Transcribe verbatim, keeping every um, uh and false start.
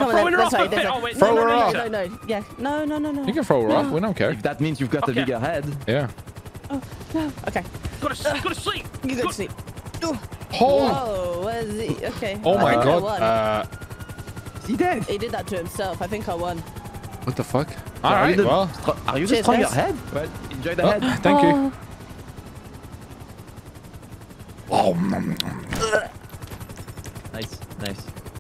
on, throwing then. her off Sorry, a bit. sorry. Oh, wait, Throw no, her no, off. No, no, no. Yeah. No, no, no, no. You can throw her no. off. We don't care. If that means you've got Okay. a bigger head. Yeah. Oh, no. Okay. Go to sleep. Go to sleep. You go to sleep. Oh. Oh. Whoa, where is he? Okay. Oh my I think I god. won. Uh, Is he dead? He did that to himself. I think I won. what the fuck? Are All you right. the- Well. Are you Cheers, just throwing your guys. head? Well, enjoy the Oh, head. thank you. Oh. Oh. Nice, nice.